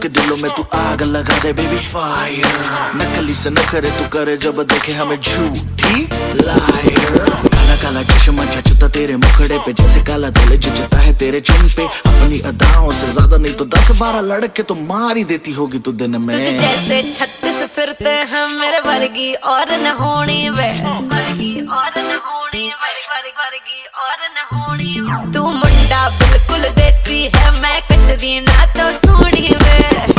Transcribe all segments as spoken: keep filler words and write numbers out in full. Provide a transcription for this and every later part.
के दिलों में तू आग लगा दे बेबी फायर। नकली से न करे तू करे जब देखे हमें झूठी लायर। काला काला चश्मा जचता तेरे मुखड़े पे जैसे काला दिल जचता है तेरे चिन पे। अपनी अदाओं से ज्यादा नहीं तो दस बारह लड़के तो मार ही देती होगी तू दिन में। तुझे जैसे छत्तीस फिरते हैं मेरे वर्गी और न होनी वे, वर्गी और न होनी वर्गी और न होनी। तू मुंडा बिल्कुल देसी है मैं कटदी ना तो सोनी वे।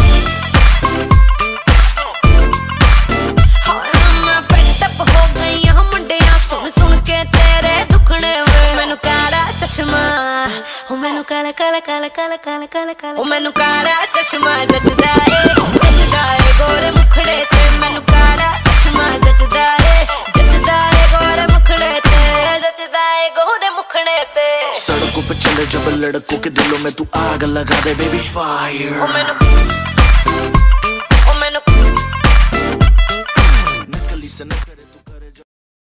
मैं फेड अप हो गई हूं मुंडिया सुन सुन के तेरे दुखने वे। मैनू काला चश्मा ओ मैनू काला काला काला काला काला काला काला ओ मैनू काला चश्मा जचदा है जचदा है गोरे मुखड़े ते। मैनू काला चश्मा जचदा है जचदा है गोरे मुखड़े ते जचदा है गोरे मुखड़े ते। सड़कों पे चले जब लड़कों के दिलों में तू आग लगा दे बेबी फायर। ओ मैनू ओ मैनू नकली से न करे